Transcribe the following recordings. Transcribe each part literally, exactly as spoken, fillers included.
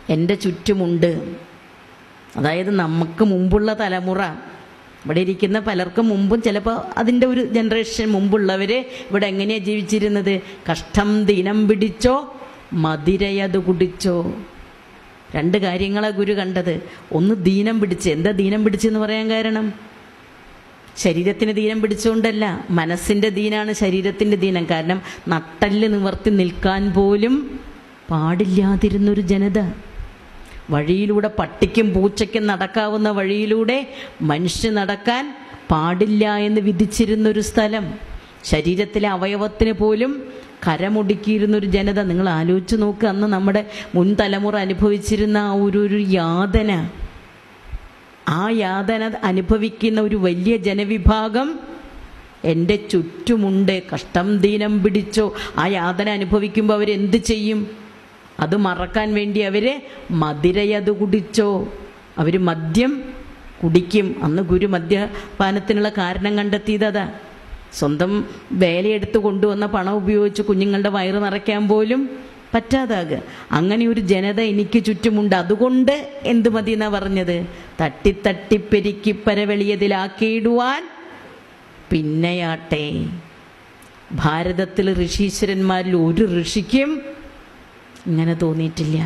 എൻ്റെ ചുറ്റുമുണ്ട്. അതായത് നമുക്ക് മുമ്പുള്ള തലമുറ, ഇവിടെ ഇരിക്കുന്ന പലർക്കും മുമ്പും ചിലപ്പോൾ അതിൻ്റെ ഒരു ജനറേഷൻ മുമ്പുള്ളവർ ഇവിടെ എങ്ങനെയാണ് ജീവിച്ചിരുന്നത്? കഷ്ടം ദീനം പിടിച്ചോ മതിരയത് കുടിച്ചോ. രണ്ട് കാര്യങ്ങളാണ് ഗുരു കണ്ടത്. ഒന്ന് ദീനം പിടിച്ച്. എന്താ ദീനം പിടിച്ചെന്ന് പറയാൻ കാരണം? ശരീരത്തിന് ദീനം പിടിച്ചുകൊണ്ടല്ല, മനസ്സിൻ്റെ ദീനാണ് ശരീരത്തിൻ്റെ ദീനം. കാരണം നട്ടല് നിവർത്തി നിൽക്കാൻ പോലും പാടില്ലാതിരുന്നൊരു ജനത, വഴിയിലൂടെ പട്ടിക്കും പൂച്ചയ്ക്കും നടക്കാവുന്ന വഴിയിലൂടെ മനുഷ്യ നടക്കാൻ പാടില്ല എന്ന് വിധിച്ചിരുന്നൊരു സ്ഥലം, ശരീരത്തിലെ അവയവത്തിന് പോലും കരമുടുക്കിയിരുന്നൊരു ജനത. നിങ്ങൾ ആലോചിച്ച് നോക്കുക, അന്ന് നമ്മുടെ മുൻ തലമുറ അനുഭവിച്ചിരുന്ന ആ ഒരു ഒരു യാതന. ആ യാതന അനുഭവിക്കുന്ന ഒരു വലിയ ജനവിഭാഗം എൻ്റെ ചുറ്റുമുണ്ട്. കഷ്ടം ദീനം പിടിച്ചോ. ആ യാതന അനുഭവിക്കുമ്പോൾ അവരെന്ത് ചെയ്യും? അത് മറക്കാൻ വേണ്ടി അവർ മതിരയത് കുടിച്ചോ. അവർ മദ്യം കുടിക്കും. അന്ന് ഗുരു മദ്യപാനത്തിനുള്ള കാരണം കണ്ടെത്തിയതാ. സ്വന്തം വേലയെടുത്ത് കൊണ്ടുവന്ന പണം ഉപയോഗിച്ച് കുഞ്ഞുങ്ങളുടെ വയറ് നിറയ്ക്കാൻ പോലും പറ്റാതാകുക. അങ്ങനെ ഒരു ജനത എനിക്ക് ചുറ്റുമുണ്ട്. അതുകൊണ്ട് എന്ത് മതി എന്നാ പറഞ്ഞത്? തട്ടിത്തട്ടിപ്പെരുക്കി പരവെളിയതിലാക്കിയിടുവാൻ പിന്നെയാട്ടെ. ഭാരതത്തിൽ ഋഷീശ്വരന്മാരിൽ ഒരു ഋഷിക്കും ഇങ്ങനെ തോന്നിയിട്ടില്ല.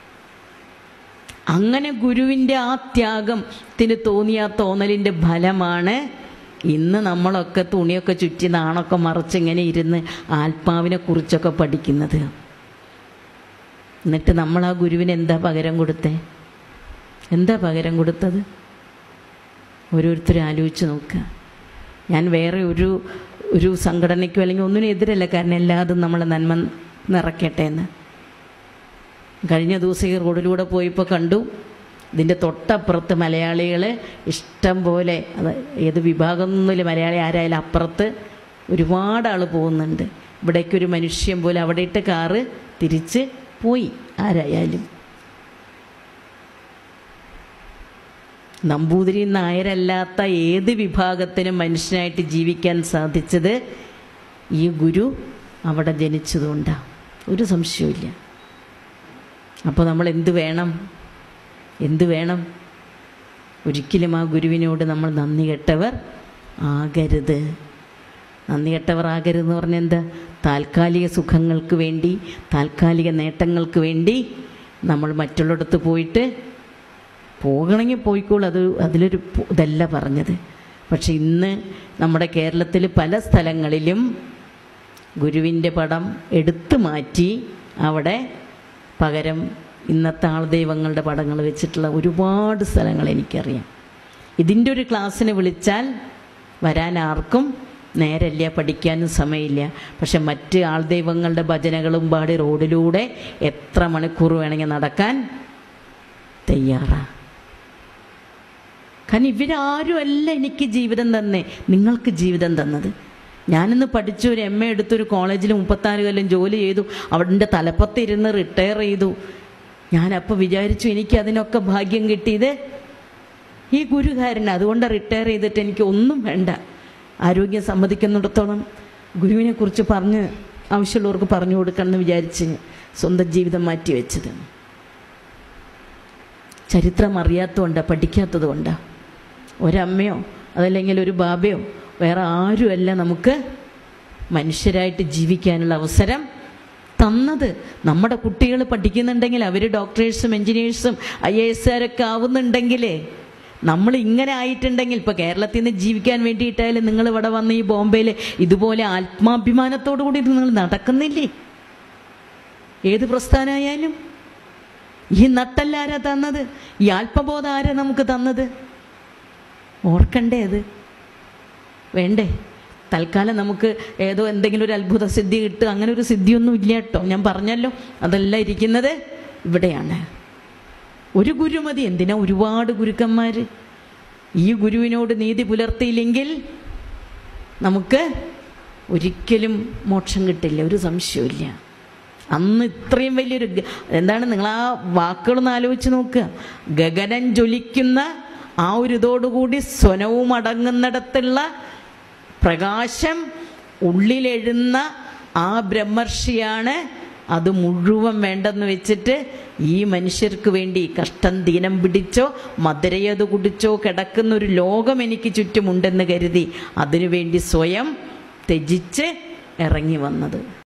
അങ്ങനെ ഗുരുവിൻ്റെ ആ ത്യാഗത്തിന് തോന്നിയ ആ തോന്നലിൻ്റെ ഫലമാണ് ഇന്ന് നമ്മളൊക്കെ തുണിയൊക്കെ ചുറ്റി നാണൊക്കെ മറച്ചിങ്ങനെ ഇരുന്ന് ആത്മാവിനെ കുറിച്ചൊക്കെ പഠിക്കുന്നത്. എന്നിട്ട് നമ്മൾ ആ ഗുരുവിന് എന്താ പകരം കൊടുത്തേ? എന്താ പകരം കൊടുത്തത്? ഓരോരുത്തരും ആലോചിച്ച് നോക്കുക. ഞാൻ വേറെ ഒരു ഒരു സംഘടനയ്ക്കോ അല്ലെങ്കിൽ ഒന്നിനും എതിരല്ല, കാരണം എല്ലാതും നമ്മളെ നന്മ നിറയ്ക്കട്ടെ എന്ന്. കഴിഞ്ഞ ദിവസം ഈ റോഡിലൂടെ പോയപ്പോൾ കണ്ടു, ഇതിൻ്റെ തൊട്ടപ്പുറത്ത് മലയാളികൾ ഇഷ്ടം പോലെ, അത് ഏത് വിഭാഗമൊന്നുമില്ല, മലയാളി ആരായാലും അപ്പുറത്ത് ഒരുപാട് ആൾ പോകുന്നുണ്ട്. ഇവിടേക്കൊരു മനുഷ്യൻ പോലെ അവിടെ ഇട്ട് കാറ് തിരിച്ച് പോയി. ആരായാലും നമ്പൂതിരി നായരല്ലാത്ത ഏത് വിഭാഗത്തിനും മനുഷ്യനായിട്ട് ജീവിക്കാൻ സാധിച്ചത് ഈ ഗുരു അവിടെ ജനിച്ചതുകൊണ്ടാണ്. ഒരു സംശയമില്ല. അപ്പോൾ നമ്മൾ എന്ത് വേണം? എന്ത് വേണം? ഒരിക്കലും ആ ഗുരുവിനോട് നമ്മൾ നന്ദി കെട്ടവർ ആകരുത്. നന്ദി കെട്ടവർ ആകരുതെന്ന് പറഞ്ഞാൽ എന്താ? താൽക്കാലിക സുഖങ്ങൾക്ക് വേണ്ടി, താൽക്കാലിക നേട്ടങ്ങൾക്ക് വേണ്ടി നമ്മൾ മറ്റുള്ളിടത്ത് പോയിട്ട് പോകണമെങ്കിൽ പോയിക്കോളൂ, അത് അതിലൊരു ഇതല്ല പറഞ്ഞത്. പക്ഷെ ഇന്ന് നമ്മുടെ കേരളത്തിൽ പല സ്ഥലങ്ങളിലും ഗുരുവിൻ്റെ പടം എടുത്തു മാറ്റി അവിടെ പകരം ഇന്നത്തെ ആൾദൈവങ്ങളുടെ പടങ്ങൾ വെച്ചിട്ടുള്ള ഒരുപാട് സ്ഥലങ്ങൾ എനിക്കറിയാം. ഇതിൻ്റെ ഒരു ക്ലാസ്സിന് വിളിച്ചാൽ വരാൻ ആർക്കും നേരമില്ല, പഠിക്കാനും സമയമില്ല. പക്ഷെ മറ്റ് ആൾദൈവങ്ങളുടെ ഭജനകളും പാടി റോഡിലൂടെ എത്ര മണിക്കൂർ വേണമെങ്കിൽ നടക്കാൻ തയ്യാറാണ്. കാരണം ഇവരാരുമല്ല എനിക്ക് ജീവിതം തന്നെ, നിങ്ങൾക്ക് ജീവിതം തന്നത്. ഞാനിന്ന് പഠിച്ചു ഒരു എം എ എടുത്തൊരു കോളേജിൽ മുപ്പത്താറ് കൊല്ലം ജോലി ചെയ്തു, അവിടെ തലപ്പത്തിരുന്ന് റിട്ടയർ ചെയ്തു. ഞാനപ്പോൾ വിചാരിച്ചു എനിക്ക് അതിനൊക്കെ ഭാഗ്യം കിട്ടിയത് ഈ ഗുരുകാരനാണ്. അതുകൊണ്ട് റിട്ടയർ ചെയ്തിട്ട് എനിക്ക് ഒന്നും വേണ്ട, ആരോഗ്യം സമ്മതിക്കുന്നിടത്തോളം ഗുരുവിനെ കുറിച്ച് പറഞ്ഞ് ആവശ്യമുള്ളവർക്ക് പറഞ്ഞു കൊടുക്കണം എന്ന് വിചാരിച്ച് സ്വന്തം ജീവിതം മാറ്റി വെച്ചത്. ചരിത്രം അറിയാത്തതുകൊണ്ടാണ്, പഠിക്കാത്തത് കൊണ്ടാണ്. ഒരമ്മയോ അതല്ലെങ്കിൽ ഒരു ബാബയോ വേറെ ആരുമല്ല നമുക്ക് മനുഷ്യരായിട്ട് ജീവിക്കാനുള്ള അവസരം തന്നത്. നമ്മുടെ കുട്ടികൾ പഠിക്കുന്നുണ്ടെങ്കിൽ, അവർ ഡോക്ടേഴ്സും എൻജിനീയേഴ്സും ഐ എ എസ്സുകാരൊക്കെ ആവുന്നുണ്ടെങ്കിലേ, നമ്മൾ ഇങ്ങനെ ആയിട്ടുണ്ടെങ്കിൽ, ഇപ്പോൾ കേരളത്തിൽ നിന്ന് ജീവിക്കാൻ വേണ്ടിയിട്ടായാലും നിങ്ങൾ ഇവിടെ വന്ന് ഈ ബോംബെയിൽ ഇതുപോലെ ആത്മാഭിമാനത്തോടു കൂടി നിങ്ങൾ നടക്കുന്നില്ലേ? ഏത് പ്രസ്ഥാനമായാലും ഈ നട്ടല്ല ആരാ തന്നത്? ഈ ആത്മബോധം ആരാ നമുക്ക് തന്നത്? ഓർക്കണ്ടേ? അത് വേണ്ടേ? തൽക്കാലം നമുക്ക് ഏതോ എന്തെങ്കിലും ഒരു അത്ഭുത സിദ്ധി കിട്ടുക, അങ്ങനെ ഒരു സിദ്ധിയൊന്നും ഇല്ല കേട്ടോ. ഞാൻ പറഞ്ഞല്ലോ, അതെല്ലാം ഇരിക്കുന്നത് ഇവിടെയാണ്. ഒരു ഗുരു മതി. എന്തിനാ ഒരുപാട് ഗുരുക്കന്മാർ? ഈ ഗുരുവിനോട് നീതി പുലർത്തിയില്ലെങ്കിൽ നമുക്ക് ഒരിക്കലും മോക്ഷം കിട്ടില്ല, ഒരു സംശയമില്ല. അന്ന് ഇത്രയും വലിയൊരു എന്താണ്, നിങ്ങൾ ആ വാക്കുകളൊന്ന് ആലോചിച്ച് നോക്കുക. ഗഗനം ജ്വലിക്കുന്ന ആ ഒരു ഇതോടുകൂടി സ്വനവും അടങ്ങുന്നിടത്തുള്ള പ്രകാശം ഉള്ളിലെഴുന്ന ആ ബ്രഹ്മർഷിയാണ് അത് മുഴുവൻ വേണ്ടെന്ന് വെച്ചിട്ട് ഈ മനുഷ്യർക്ക് വേണ്ടി കഷ്ടം ദീനം പിടിച്ചോ മധുരയത് കുടിച്ചോ കിടക്കുന്നൊരു ലോകം എനിക്ക് ചുറ്റുമുണ്ടെന്ന് കരുതി അതിനുവേണ്ടി സ്വയം ത്യജിച്ച് ഇറങ്ങി വന്നത്.